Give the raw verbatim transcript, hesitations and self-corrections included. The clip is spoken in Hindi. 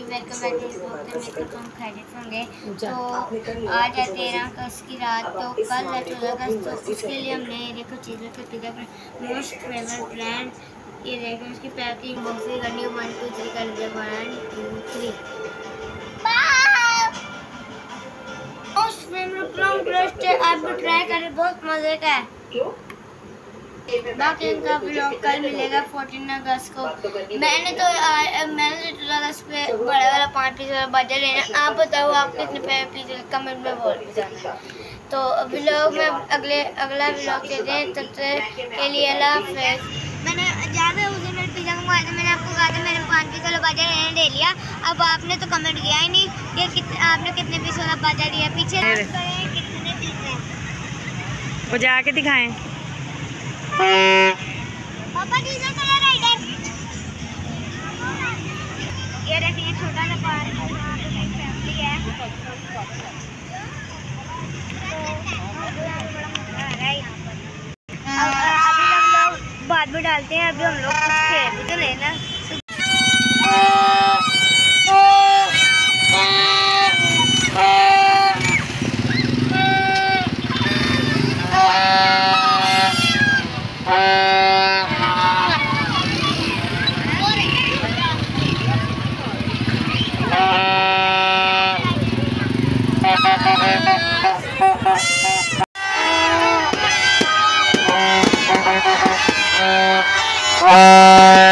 वेलकम बैक टू मेकअप हम खैरियत होंगे। तो आज है तेरह अगस्त की रात, तो कल है चौदह अगस्त, तो उसके लिए हमने देखो चीज़ें को पिज़्ज़ा मोस्ट फेवरेट ब्रांड, ये देखो उसकी पैकिंग बॉक्स भी करनी है। वन टू थ्री कर दिया, one two three most favourite brown crust है, आप भी ट्राई करें, बहुत मज़े का है। बाकी इनका ब्लॉग कल मिलेगा चौदह अगस्त को। मैंने तो आ, मैंने तो चौदह अगस्त पे बड़ा वाला पाँच पीस वाला बर्गर लेना। आप बताओ आप कितने पीस कमेंट में बोल जाना। तो ब्लॉग में अगले अगला ब्लॉग देते हैं, तब तक के लिए अल्लाह हाफ़िज़। मैंने ज़्यादा उस दिन मैंने पिज़्ज़ा मंगवाया था, मैंने आपको कहा था मैंने पाँच पीस वाला बर्गर लेने ले लिया। अब आपने तो कमेंट किया ही नहीं कि कितने आपने कितने पीस वाला बर्गर लिया। पीछे कितने पीस हैं वो जाके दिखाएं। पापा डीजल कलर है इधर। ये देखिए छोटा सा पार्क है, वहाँ पे एक फैमिली है। अभी हम लोग बाद में डालते हैं, अभी हम लोग कुछ खेल भी तो लेना। Uh...